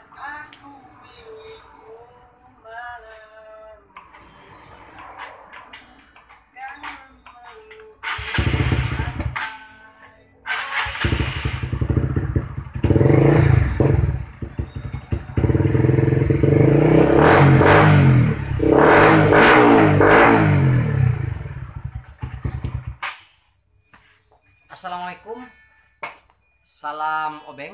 Assalamualaikum, salam obeng.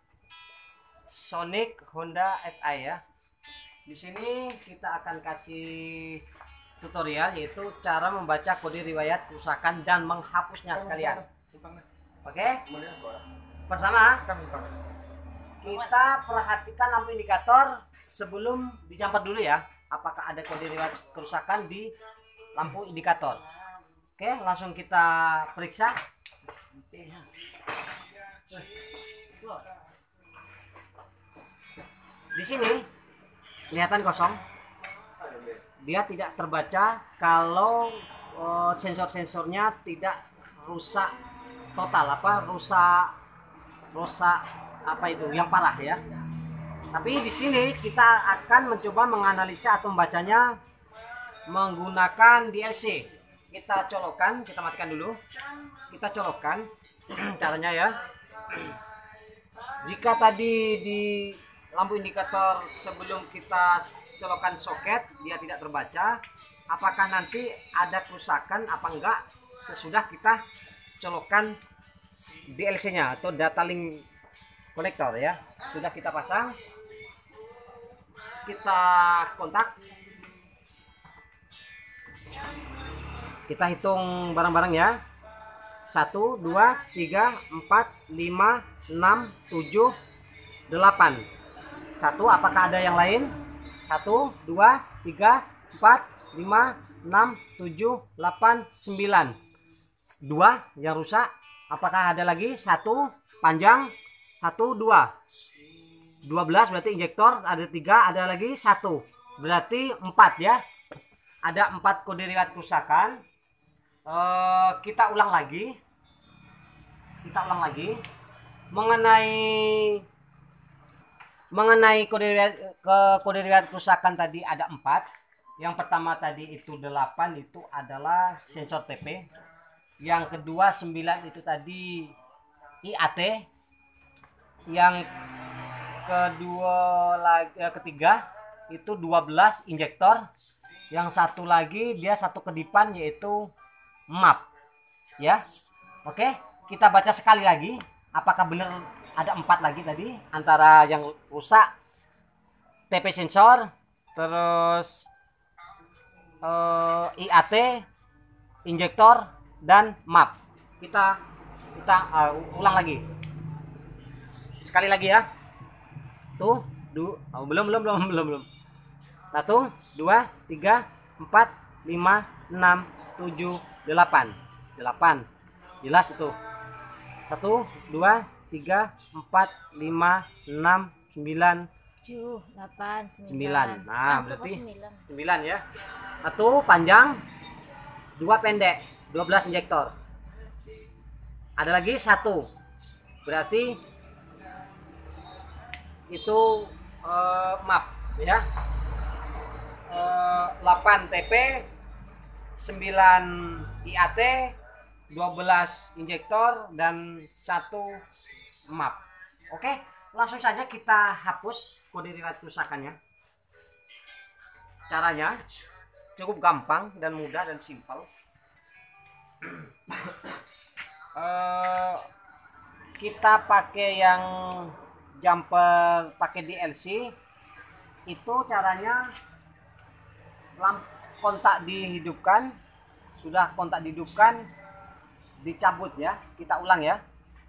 Sonic Honda FI ya. Di sini kita akan kasih tutorial yaitu cara membaca kode riwayat kerusakan dan menghapusnya sekalian. Oke? Pertama, kita perhatikan lampu indikator sebelum dijumper dulu ya. Apakah ada kode riwayat kerusakan di lampu indikator? Oke, langsung kita periksa. Di sini kelihatan kosong, dia tidak terbaca kalau sensor-sensornya tidak rusak total, rusak apa itu yang parah ya. Tapi di sini kita akan mencoba menganalisa atau membacanya menggunakan DLC. Kita colokkan, kita matikan dulu, kita colokkan. Caranya ya, jika tadi di lampu indikator sebelum kita colokkan soket dia tidak terbaca, apakah nanti ada kerusakan apa enggak sesudah kita colokkan DLC nya atau data link konektor ya. Sudah kita pasang, kita kontak, kita hitung bareng-bareng ya. 1, 2, 3, 4, 5, 6, 7, 8. 1, apakah ada yang lain? 1, 2, 3, 4, 5, 6, 7, 8, 9. 2 yang rusak. Apakah ada lagi? 1 panjang, 1, 2. 12 berarti injektor, ada 3, ada lagi 1. Berarti 4 ya. Ada 4 kode riwayat kerusakan. Kita ulang lagi mengenai kode riwayat kerusakan tadi ada 4. Yang pertama tadi itu 8 itu adalah sensor TP, yang kedua 9 itu tadi IAT, yang ketiga itu 12 injektor, yang satu lagi dia satu kedipan yaitu map ya. Oke, kita baca sekali lagi apakah benar ada 4 lagi tadi, antara yang rusak TP sensor, terus IAT, injektor dan map. Kita ulang lagi sekali lagi ya. Tuh, belum 1, 2, 3, 4, 5, 6, 7, 8. Jelas itu. 1, 2, 3, 4, 5, 6, 9, 7, 8, 9. Nah, berarti 9 ya. 1 panjang, 2 pendek, 12 injektor. Ada lagi 1. Berarti itu map ya. 8 TP, 9 IAT, 12 injektor dan 1 map. Oke, langsung saja kita hapus kode riwayat kerusakannya. Caranya cukup gampang dan mudah dan simpel. Kita pakai yang jumper pakai DLC. Itu caranya kontak dihidupkan, sudah kontak dihidupkan, dicabut ya. Kita ulang ya.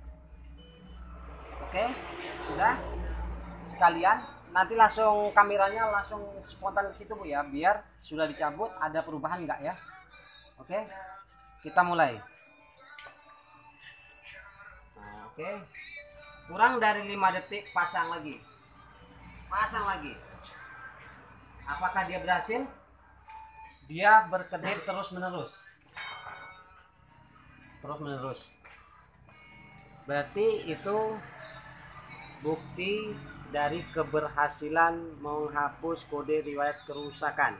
Oke, sudah sekalian. Nanti langsung kameranya langsung spontan ke situ Bu ya, biar sudah dicabut ada perubahan enggak ya. Oke, kita mulai. Nah, oke, kurang dari 5 detik pasang lagi. Apakah dia berhasil? Dia berkedip terus menerus. Berarti itu bukti dari keberhasilan menghapus kode riwayat kerusakan.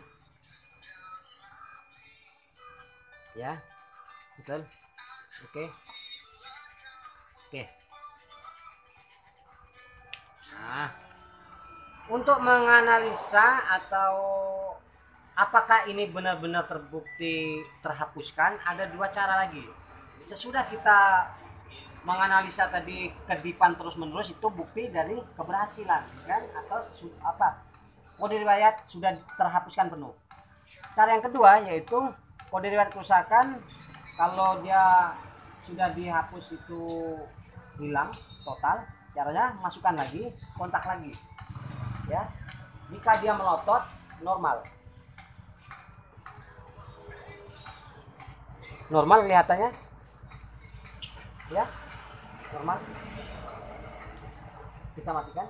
Ya, betul. Oke. Oke. Nah, untuk menganalisa atau apakah ini benar-benar terbukti terhapuskan, ada dua cara lagi. Sesudah kita menganalisa tadi kedipan terus-menerus, itu bukti dari keberhasilan kan, atau apa, kode riwayat sudah terhapuskan penuh. Cara yang kedua yaitu kode riwayat kerusakan, kalau dia sudah dihapus itu hilang total, caranya masukkan lagi, kontak lagi ya. Jika dia melotot, normal kelihatannya ya, normal. Kita matikan.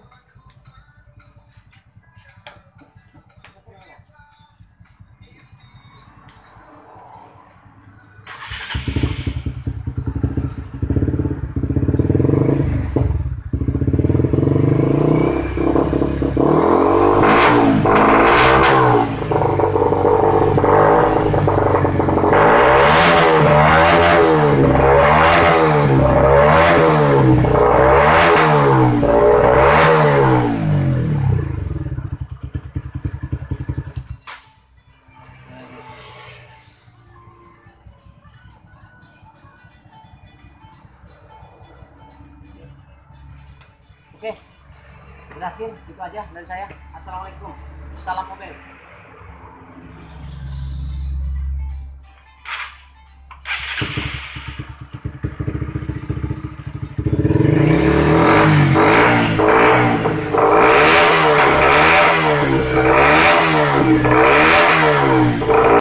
Oke, berakhir itu aja dari saya. Assalamualaikum, salam mobil.